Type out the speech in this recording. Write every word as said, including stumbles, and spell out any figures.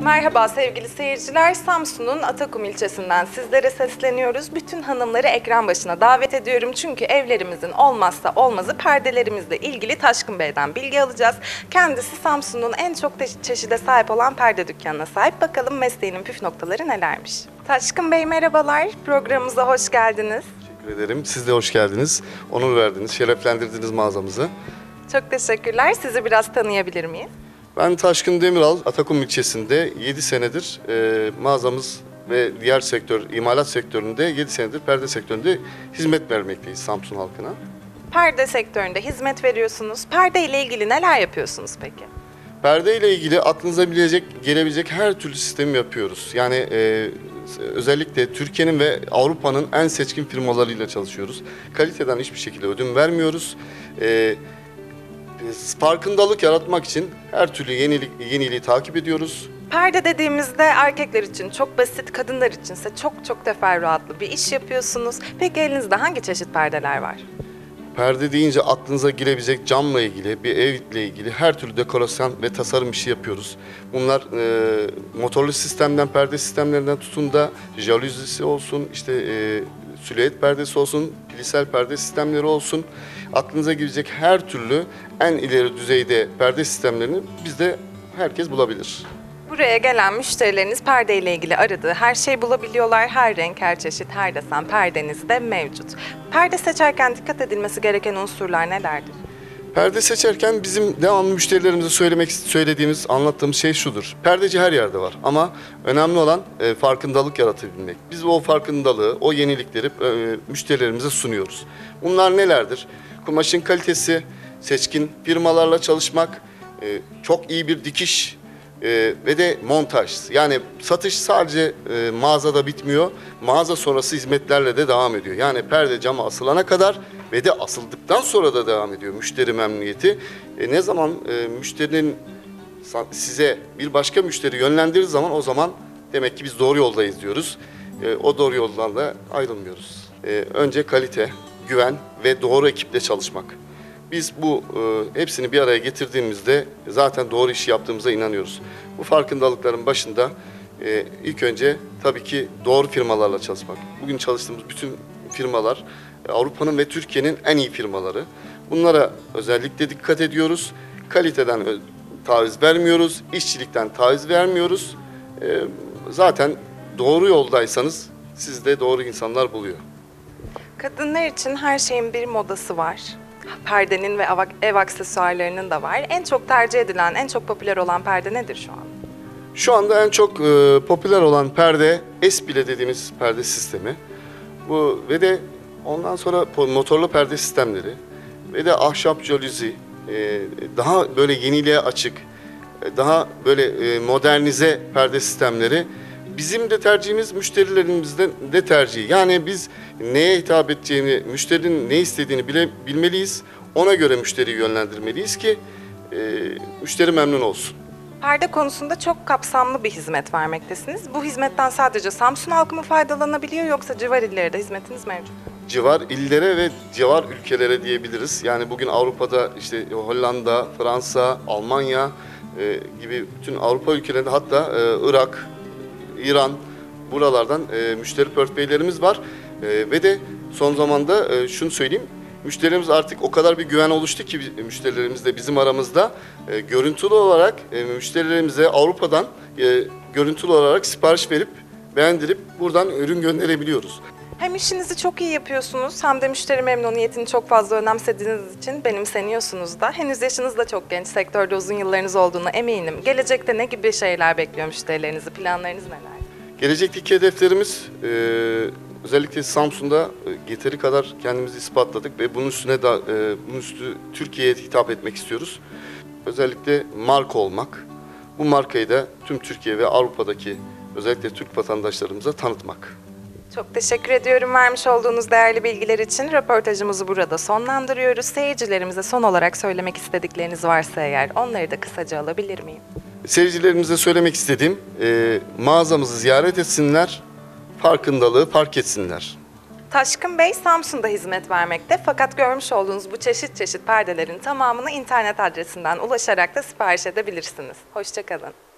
Merhaba sevgili seyirciler, Samsun'un Atakum ilçesinden sizlere sesleniyoruz. Bütün hanımları ekran başına davet ediyorum çünkü evlerimizin olmazsa olmazı perdelerimizle ilgili Taşkın Bey'den bilgi alacağız. Kendisi Samsun'un en çok çeşide sahip olan perde dükkanına sahip. Bakalım mesleğinin püf noktaları nelermiş? Taşkın Bey merhabalar, programımıza hoş geldiniz. Teşekkür ederim. Siz de hoş geldiniz. Onur verdiniz, şereflendirdiniz mağazamızı. Çok teşekkürler. Sizi biraz tanıyabilir miyiz? Ben Taşkın Demiral, Atakum ilçesinde yedi senedir e, mağazamız ve diğer sektör, imalat sektöründe yedi senedir perde sektöründe hizmet vermekteyiz Samsun halkına. Perde sektöründe hizmet veriyorsunuz. Perde ile ilgili neler yapıyorsunuz peki? Perde ile ilgili aklınıza bilecek, gelebilecek her türlü sistemi yapıyoruz. Yani e, özellikle Türkiye'nin ve Avrupa'nın en seçkin firmalarıyla çalışıyoruz. Kaliteden hiçbir şekilde ödün vermiyoruz. E, Farkındalık yaratmak için her türlü yenilik, yeniliği takip ediyoruz. Perde dediğimizde erkekler için çok basit, kadınlar içinse çok çok teferruatlı bir iş yapıyorsunuz. Peki elinizde hangi çeşit perdeler var? Perde deyince aklınıza girebilecek camla ilgili, bir evle ilgili her türlü dekorasyon ve tasarım işi yapıyoruz. Bunlar e, motorlu sistemden, perde sistemlerinden tutun da jaluzisi olsun, işte e, silüet perdesi olsun, pilisel perde sistemleri olsun. Aklınıza girecek her türlü en ileri düzeyde perde sistemlerini bizde herkes bulabilir. Buraya gelen müşterileriniz perde ile ilgili aradığı her şeyi bulabiliyorlar. Her renk, her çeşit, her desen perdenizde mevcut. Perde seçerken dikkat edilmesi gereken unsurlar nelerdir? Perde seçerken bizim devamlı müşterilerimize söylemek söylediğimiz, anlattığımız şey şudur. Perdeci her yerde var ama önemli olan e, farkındalık yaratabilmek. Biz o farkındalığı, o yenilikleri e, müşterilerimize sunuyoruz. Bunlar nelerdir? Kumaşın kalitesi, seçkin firmalarla çalışmak, e, çok iyi bir dikiş e, ve de montaj. Yani satış sadece e, mağazada bitmiyor, mağaza sonrası hizmetlerle de devam ediyor. Yani perde cama asılana kadar ve de asıldıktan sonra da devam ediyor müşteri memnuniyeti. E, ne zaman e, müşterinin size bir başka müşteri yönlendirdiği zaman o zaman demek ki biz doğru yoldayız diyoruz. E, o doğru yoldan da ayrılmıyoruz. E, önce kalite, güven ve doğru ekiple çalışmak. Biz bu e, hepsini bir araya getirdiğimizde zaten doğru işi yaptığımıza inanıyoruz. Bu farkındalıkların başında e, ilk önce tabii ki doğru firmalarla çalışmak. Bugün çalıştığımız bütün firmalar e, Avrupa'nın ve Türkiye'nin en iyi firmaları. Bunlara özellikle dikkat ediyoruz. Kaliteden taviz vermiyoruz, işçilikten taviz vermiyoruz. E, zaten doğru yoldaysanız siz de doğru insanlar buluyor. Kadınlar için her şeyin bir modası var. Perdenin ve ev aksesuarlarının da var. En çok tercih edilen, en çok popüler olan perde nedir şu an? Şu anda en çok e, popüler olan perde Esbile dediğimiz perde sistemi. Bu ve de ondan sonra motorlu perde sistemleri ve de ahşap jaluzi, e, daha böyle yeniliğe açık, e, daha böyle e, modernize perde sistemleri. Bizim de tercihimiz müşterilerimizden de tercihi. Yani biz neye hitap edeceğini, müşterinin ne istediğini bile bilmeliyiz. Ona göre müşteriyi yönlendirmeliyiz ki e, müşteri memnun olsun. Perde konusunda çok kapsamlı bir hizmet vermektesiniz. Bu hizmetten sadece Samsun halkı mı faydalanabiliyor yoksa civar illere de hizmetiniz mevcut? Civar illere ve civar ülkelere diyebiliriz. Yani bugün Avrupa'da işte Hollanda, Fransa, Almanya e, gibi bütün Avrupa ülkelerinde hatta e, Irak, İran, buralardan e, müşteri portföylerimiz var e, ve de son zamanda e, şunu söyleyeyim, müşterimiz artık o kadar bir güven oluştu ki müşterilerimizle bizim aramızda e, görüntülü olarak e, müşterilerimize Avrupa'dan e, görüntülü olarak sipariş verip beğendirip buradan ürün gönderebiliyoruz. Hem işinizi çok iyi yapıyorsunuz hem de müşteri memnuniyetini çok fazla önemsediğiniz için benimseniyorsunuz da. Henüz yaşınız da çok genç, sektörde uzun yıllarınız olduğuna eminim. Gelecekte ne gibi şeyler bekliyor müşterilerinizi, planlarınız neler? Gelecekteki hedeflerimiz e, özellikle Samsun'da e, yeteri kadar kendimizi ispatladık ve bunun üstüne da e, bunun üstü Türkiye'ye hitap etmek istiyoruz. Özellikle marka olmak. Bu markayı da tüm Türkiye ve Avrupa'daki özellikle Türk vatandaşlarımıza tanıtmak. Çok teşekkür ediyorum vermiş olduğunuz değerli bilgiler için. Röportajımızı burada sonlandırıyoruz. Seyircilerimize son olarak söylemek istedikleriniz varsa eğer onları da kısaca alabilir miyim? Seyircilerimize söylemek istediğim e, mağazamızı ziyaret etsinler, farkındalığı fark etsinler. Taşkın Bey Samsun'da hizmet vermekte fakat görmüş olduğunuz bu çeşit çeşit perdelerin tamamını internet adresinden ulaşarak da sipariş edebilirsiniz. Hoşça kalın.